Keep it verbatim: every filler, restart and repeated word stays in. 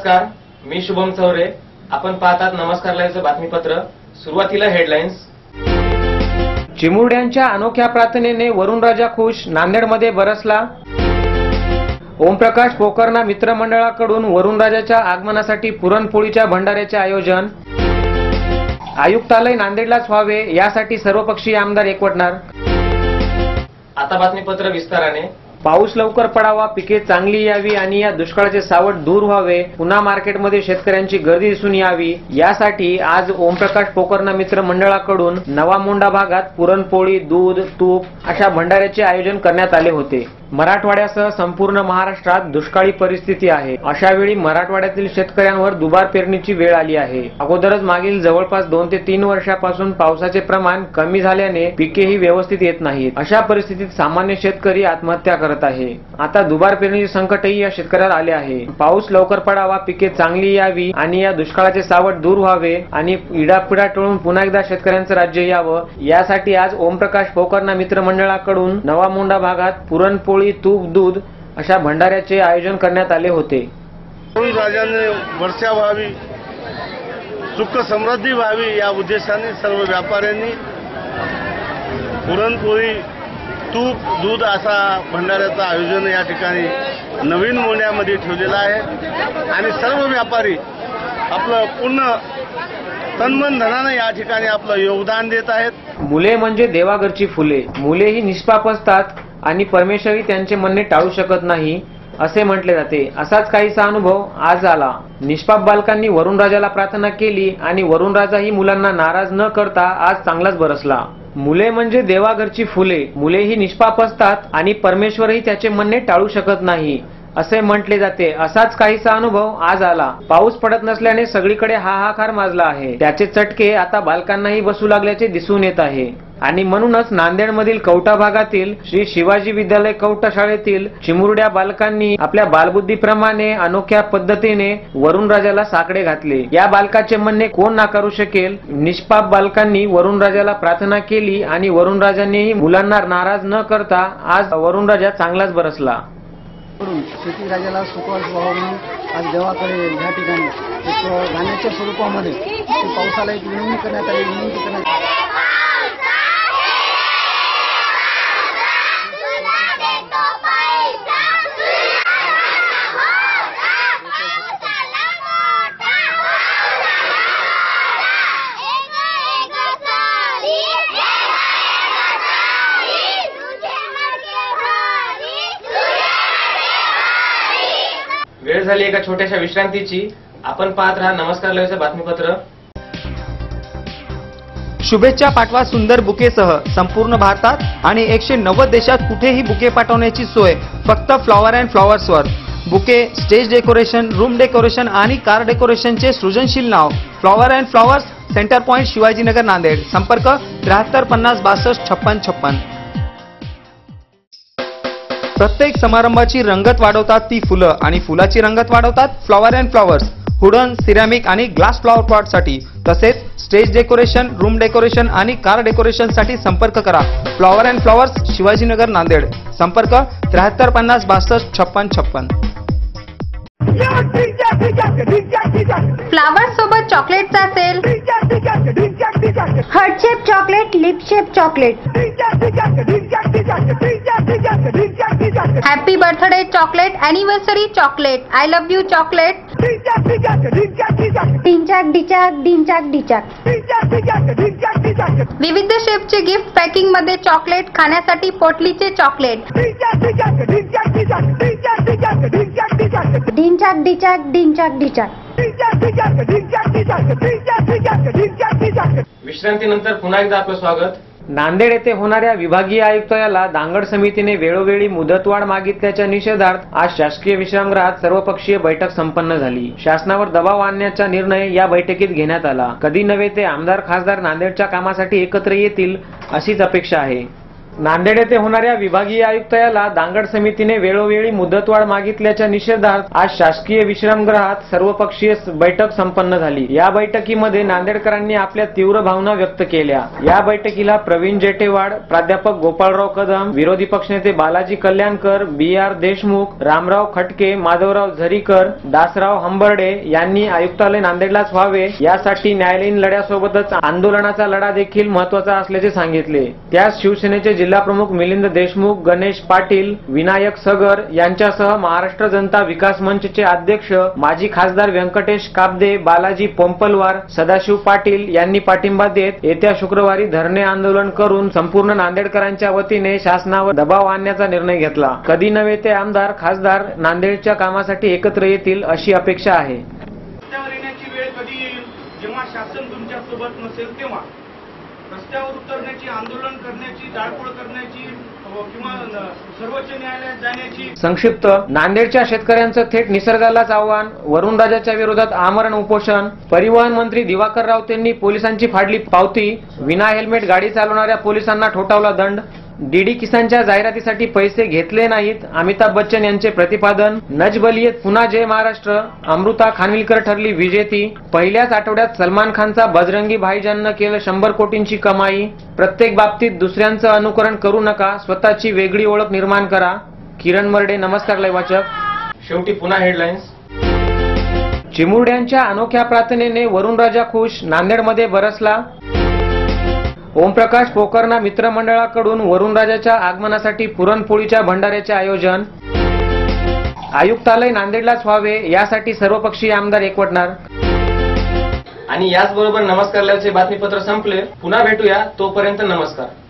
नमस्कार, मी शुभम चौरे. आपण पाहतात नमस्कार लाईव्हचं बातमीपत्र. सुरुवातीला हेडलाईन्स. चिमुरड्यांच्या अनोख्या प्रार्थनेने वरुणराजा खुश, नांदेडमध्ये बरसला. ओमप्रकाश पोकर्णा मित्रमंडळाकडून वरुणराजाच्या आगमनासाठी पुरणपोळीच्या भंडाऱ्याचे आयोजन. आयुक्तालय नांदेडलाच व्हावे यासाठी सर्वपक्षीय आमदार एकवटणार. आता बातमीपत्र विस्ताराने. पाऊस लवकर पडावा, पिके चांगली यावी आणि या दुष्काळाचे सावट दूर व्हावे, पुन्हा मार्केटमध्ये शेतकऱ्यांची गर्दी दिसून यावी यासाठी आज ओमप्रकाश पोकर्णा मित्र मंडळाकडून नवा मोंढा भागात पुरणपोळी, दूध, तूप अशा भंडाऱ्याचे आयोजन करण्यात आले होते. मराठवाड्यासह संपूर्ण महाराष्ट्रात दुष्काळी परिस्थिती आहे. अशा वेळी मराठवाड्यातील शेतकऱ्यांवर दुबार पेरणीची वेळ आली आहे. अगोदरच मागील जवळपास दोन ते तीन वर्षापासून पावसाचे प्रमाण कमी झाल्याने पिकेही व्यवस्थित येत नाहीत. अशा परिस्थितीत सामान्य शेतकरी आत्महत्या करत आहे. आता दुबार पेरणीचे संकटही या शेतकऱ्याला आले आहे. पाऊस लवकर पडावा, पिके चांगली यावी आणि या दुष्काळाचे सावट दूर व्हावे आणि इडापिडा टळून पुन्हा एकदा शेतकऱ्यांचं राज्य यावं यासाठी आज ओमप्रकाश पोकर्णा मित्र मंडळाकडून नवा मोंढा भागात पुरणपोळी, तूप, दूध अशा भंडाऱ्याचे आयोजन करण्यात आले होते. वरुणराजाने वर्षा व्हावी, सुख समृद्धी व्हावी या उद्देशाने सर्व व्यापाऱ्यांनी पुरणपोळी, तूप, दूध असा भंडाऱ्याचं आयोजन या ठिकाणी नवीन मोंढ्यामध्ये ठेवलेलं आहे आणि सर्व व्यापारी आपलं पूर्ण तनमन धनानं या ठिकाणी आपलं योगदान देत आहेत. मुले म्हणजे देवाघरची फुले, मुले ही निष्पाप असतात आणि परमेश्वरी त्यांचे म्हणणे टाळू शकत नाही असे म्हटले जाते. असाच काहीसा अनुभव आज आला. निष्पाप बालकांनी वरुणराजाला प्रार्थना केली आणि वरुणराजाही मुलांना नाराज न करता आज चांगलाच बरसला. मुले म्हणजे देवाघरची फुले, मुले ही निष्पाप असतात आणि परमेश्वरही त्याचे म्हणणे टाळू शकत नाही असे म्हटले जाते. असाच काहीसा अनुभव आज आला. पाऊस पडत नसल्याने सगळीकडे हाहाकार माजला आहे. त्याचे चटके आता बालकांनाही बसू लागल्याचे दिसून येत आहे आणि म्हणूनच नांदेडमधील कवठा भागातील श्री शिवाजी विद्यालय कवठा शाळेतील चिमुरड्या बालकांनी आपल्या बालबुद्धीप्रमाणे अनोख्या पद्धतीने वरुणराजाला साकडे घातले. या बालकाचे म्हणणे कोण नाकारू शकेल. निष्पाप बालकांनी वरुणराजाला प्रार्थना केली आणि वरुणराजानेही मुलांना नाराज न करता आज वरुणराजा चांगलाच बरसला. शेती राजाला सुखवास व्हावं म्हणून आज देवाकडे या ठिकाणी एक गाण्याच्या स्वरूपामध्ये पावसाला एक विनंती करण्यात आली. विनंती करण्यात वेळ झाली एका छोट्याशा विश्रांतीची. आपण पाहत राहा नमस्कार लाईव्हचं बातमीपत्र. शुभेच्छा पाठवा सुंदर बुकेसह संपूर्ण भारतात आणि एकशे नव्वद देशात कुठेही बुके पाठवण्याची सोय फक्त फ्लॉवर अँड फ्लॉवर्सवर. Bouquet, stage decoration, room decoration आणि कार डेकोरेशनचे सृजनशील नाव flower and flowers, centre point, Shivajinagar, Nanded. संपर्क त्र्याहत्तर पन्नास बासष्ट छप्पन छप्पन. प्रत्येक समारंभाची रंगत वाढवतात ती फुलं आणि फुलाची रंगत वाढवतात flower and flowers. Wooden, ceramic आणि ग्लास फ्लॉवर पॉट साठी तसेच स्टेज डेकोरेशन, रूम डेकोरेशन आणि कार डेकोरेशन साठी संपर्क करा. Flower and flowers, Shivajinagar, Nanded. संपर्क त्र्याहत्तर पन्नास बासष्ट छप्पन छप्पन. फ्लावर सोबत चॉकलेटचा sale. Heart shape chocolate, lip shape chocolate, happy birthday chocolate, anniversary chocolate, I love you chocolate, डिंचाक डिचाक डिंचाक डिचाक. विविध शेपचे गिफ्ट पॅकिंग मध्ये चॉकलेट, खाण्यासाठी पोटलीचे चॉकलेट, डिंचाक डिचाक डिंचाक डिचाक. विश्रांतीनंतर पुन्हा एकदा आपलं स्वागत. नांदेड येथे होणाऱ्या विभागीय आयुक्तालयाला दांगड समितीने वेळोवेळी मुदतवाढ मागितल्याच्या निषेधार्थ आज शासकीय विश्रामगृहात सर्वपक्षीय बैठक संपन्न झाली. शासनावर दबाव आणण्याचा निर्णय या बैठकीत घेण्यात आला. कधी नव्हे ते आमदार खासदार नांदेडच्या कामासाठी एकत्र येतील अशीच अपेक्षा आहे. नांदेड येथे होणाऱ्या विभागीय आयुक्तालयाला दांगड समितीने वेळोवेळी मुदतवाढ मागितल्याच्या निषेधार्थ आज शासकीय विश्रामगृहात सर्वपक्षीय बैठक संपन्न झाली। या बैठकीमध्ये नांदेडकरांनी आपल्या तीव्र भावना व्यक्त केल्या। या बैठकीला प्रवीण जेटेवाड, प्राध्यापक गोपाळराव कदम, विरोधी पक्षनेते बालाजी कल्याणकर, बी आर देशमुख, रामराव खटके, माधवराव झरीकर, दासराव हंबर्डे यांनी आयुक्तालय नांदेडलाच व्हावे यासाठी न्यायालयीन लढ्यासोबतच आंदोलनाचा लढा देखील महत्वाचा असल्याचे सांगितले। त्यास शिवसेनेचे जिल्हा प्रमुख मिलिंद देशमुख, गणेश पाटील, विनायक सगर यांच्यासह महाराष्ट्र जनता विकास मंचचे अध्यक्ष माजी खासदार व्यंकटेश काब्दे, बालाजी पोंपलवार, सदाशिव पाटील यांनी पाठिंबा देत येत्या शुक्रवारी धरणे आंदोलन करून संपूर्ण नांदेडकरांच्या वतीने शासनावर दबाव आणण्याचा निर्णय घेतला। कधी नव्हे ते आमदार खासदार नांदेडच्या कामासाठी एकत्र येतील अशी अपेक्षा आहे। रस्त्यावर येण्याची वेळ कधी येईल जेव्हा शासन तुमच्या सोबत नसेल तेव्हा रस्त्यावर उतरण्याची, आंदोलन करण्याची, जाळपोळ करण्याची किंवा सर्वोच्च न्यायालयात जाण्याची। संक्षिप्त: नांदेडच्या शेतकऱ्यांचं थेट निसर्गालाच आव्हान, वरुणराजाच्या विरोधात आमरण उपोषण, परिवहन मंत्री दिवाकर रावतेंनी पोलिसांची फाडली पावती, विना हेल्मेट गाडी चालवणाऱ्या पोलिसांना ठोठावला दंड, डीडी किसानच्या जाहिरातीसाठी पैसे घेतले नाहीत, अमिताभ बच्चन यांचे प्रतिपादन, नजबलियत पुन्हा जय महाराष्ट्र, अमृता खानविलकर ठरली विजेती, पहिल्याच आठवड्यात सलमान खानचा बजरंगी भाईजाननं केलं शंभर कोटींची कमाई, प्रत्येक बाबतीत दुसऱ्यांचं अनुकरण करू नका, स्वतःची वेगळी ओळख निर्माण करा। किरण मर्डे, नमस्कार लाईव्ह वाचक। शेवटी पुन्हा हेडलाईन्स। चिमुरड्यांच्या अनोख्या प्रार्थनेने वरुणराजा खुश, नांदेडमध्ये बरसला। ओमप्रकाश पोकर्णा मित्रमंडळाकडून वरुणराजाच्या आगमनासाठी पुरणपोळीच्या भंडाऱ्याचे आयोजन। आयुक्तालय नांदेडलाच व्हावे यासाठी सर्वपक्षीय आमदार एकवटणार। आणि याचबरोबर नमस्कार लाईव्हचे बातमीपत्र संपले। पुन्हा भेटूया, तोपर्यंत नमस्कार।